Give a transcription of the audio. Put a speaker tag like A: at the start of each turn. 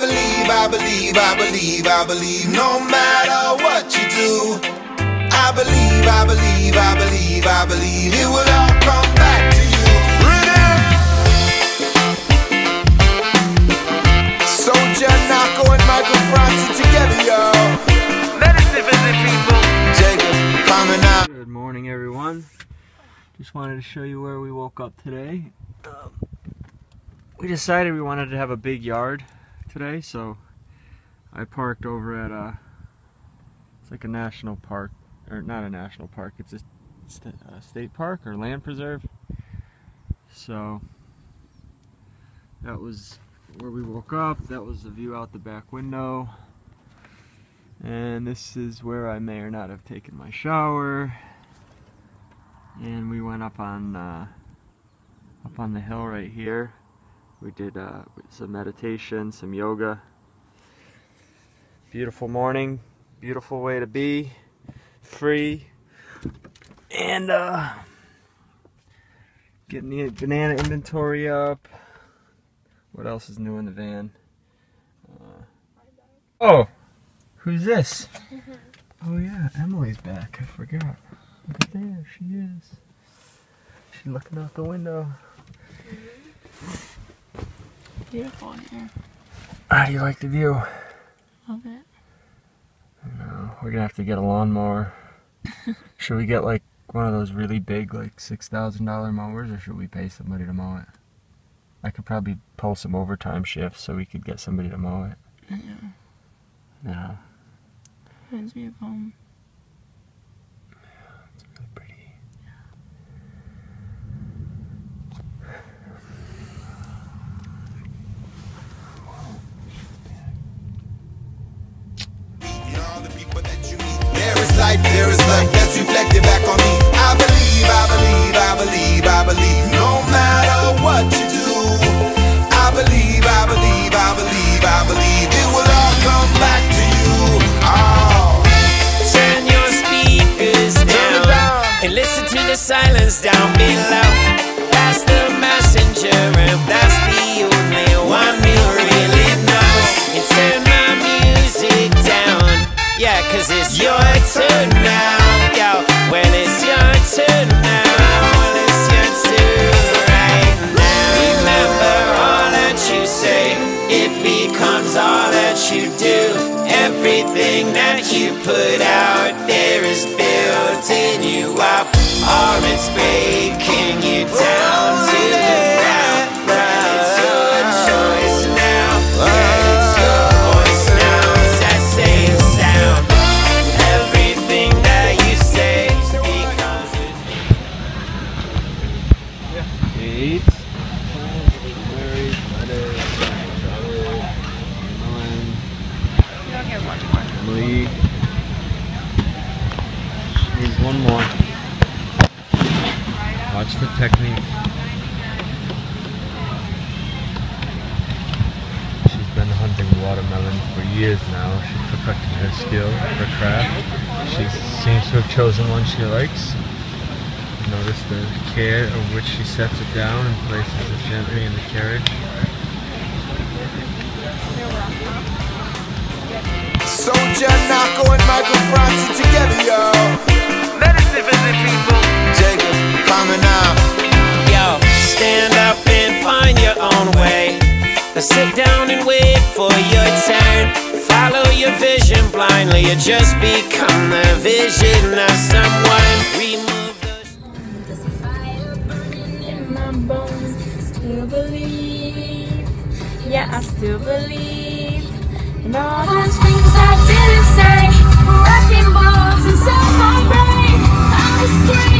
A: I believe no matter what you do. I believe it will all come back to you. Soldier, Narco, and Michael Franti together, yo. Medicine for the people. Jacob, coming out.
B: Good morning, everyone. Just wanted to show you where we woke up today. We decided we wanted to have a big yard today, so I parked over at it's like a national park, or not a national park, it's a state park or land preserve. So that was where we woke up. That was the view out the back window, and this is where I may or not have taken my shower. And we went up on the hill right here. We did some meditation, some yoga. Beautiful morning, beautiful way to be, free, and getting the banana inventory up. What else is new in the van? Oh, who's this? Oh yeah, Emily's back. I forgot. Look at there, she is. She's looking out the window.
C: Beautiful in here.
B: How do you like the view?
C: Love it.
B: No, we're gonna have to get a lawnmower. Should we get like one of those really big, like $6,000 mowers, or should we pay somebody to mow it? I could probably pull some overtime shifts so we could get somebody to mow it.
C: Yeah.
B: No.
C: Reminds me of home.
B: It's really pretty.
A: There is life that's reflected back on me. I believe, no matter what you do. I believe, it will all come back to you. Oh.
D: Turn your speakers down and listen to the silence down below. That's the messenger, and that's the only one you really know. And turn my music down, yeah, 'cause it's your turn now, yo. Well, it's your turn now. Well, it's your turn right now. Remember all that you say, it becomes all that you do. Everything that you put out there is building you up, or it's breaking you down to the ground. Well, it's your choice now. Yeah, it's your voice now. It's that same sound. Everything that you say becomes
B: Eight. Mary, Friday,
C: You don't get one more.
B: Emily. Needs one more. Watch the technique. She's been hunting watermelon for years now. She's perfecting her skill, her craft. She seems to have chosen one she likes. Notice the care of which she sets it down and places it gently in the carriage.
A: Soldier, Narco, and Michael Franti together, yo. Medicine for the people. Jacob, coming out.
D: yo, stand up and find your own way. Sit down and wait for your turn. Follow your vision blindly, you just become the vision of someone. Remove the
C: There's a fire burning in my bones. Still believe, yeah, I still believe in all those things I didn't say. Wrecking balls inside my brain. I was scared.